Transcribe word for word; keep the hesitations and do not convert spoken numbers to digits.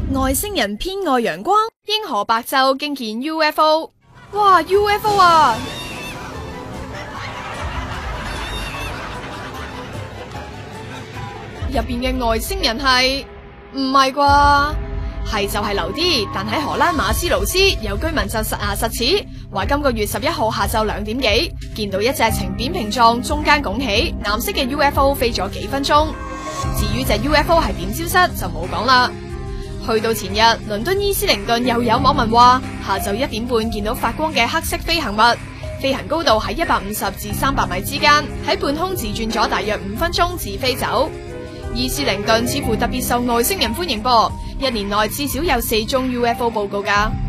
外星人偏愛陽光，英河白晝驚見 U F O。哇 ！U F O 啊！入邊嘅外星人係唔係啩？係就係流啲，但喺荷蘭馬斯勞斯有居民就實牙實齒話，今個月十一號下晝兩點幾見到一隻呈扁平狀、中間拱起、藍色嘅 U F O 飛咗幾分鐘。至於隻 U F O 係點消失就冇講啦。去到前日，倫敦伊斯靈頓又有網民話，下晝一點半見到發光嘅黑色飛行物，飛行高度喺一百五十至三百米之間，喺半空自轉咗大約五分鐘自飛走。伊斯靈頓似乎特別受外星人歡迎噃，一年內至少有四宗 U F O 報告㗎。